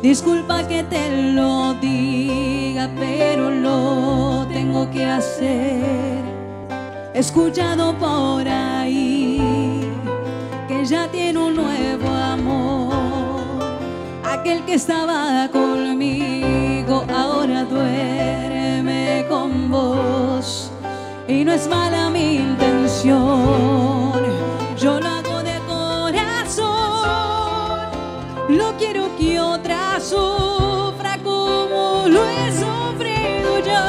Disculpa que te lo diga, pero lo tengo que hacer. He escuchado por ahí que ya tiene un nuevo amor. Aquel que estaba conmigo ahora duerme con vos. Y no es mala mi intención, yo lo hago de corazón. No quiero que otra sufra como lo he sufrido yo.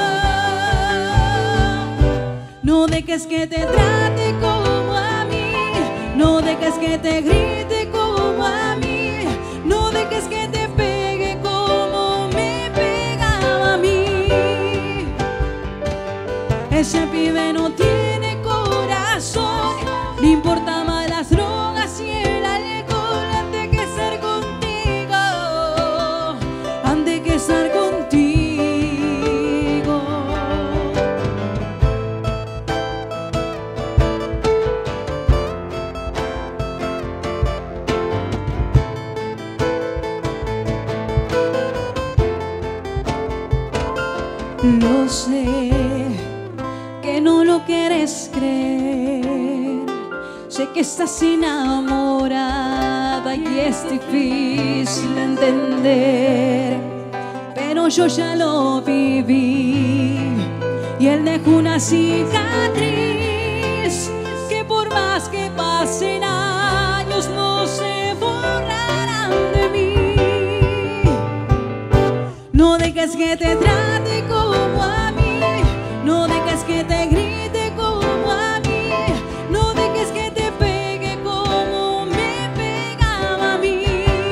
No dejes que te trate como a mí, no dejes que te grite como a mí, no dejes que te pegue como me pegaba a mí. Ese pibe no tiene corazón, no importa más las drogas y el alcohol. Antes que estar contigo, antes que estar contigo. Lo sé que no lo quieres creer, sé que estás enamorada y es difícil entender, pero yo ya lo viví y él dejó una cicatriz que por más que pasen años no se borrarán de mí. No dejes que te trate como a mí, no dejes que te grite como a mí, no dejes que te pegue como me pegaba a mí.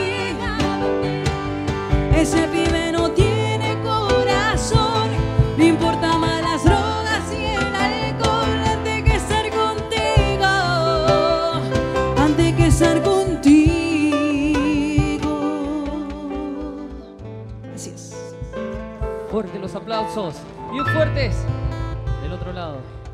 Ese pibe no tiene corazón, no importa más las drogas y el alcohol. Antes que estar contigo, antes que estar contigo. Así es. Fuerte los aplausos, bien fuertes del otro lado.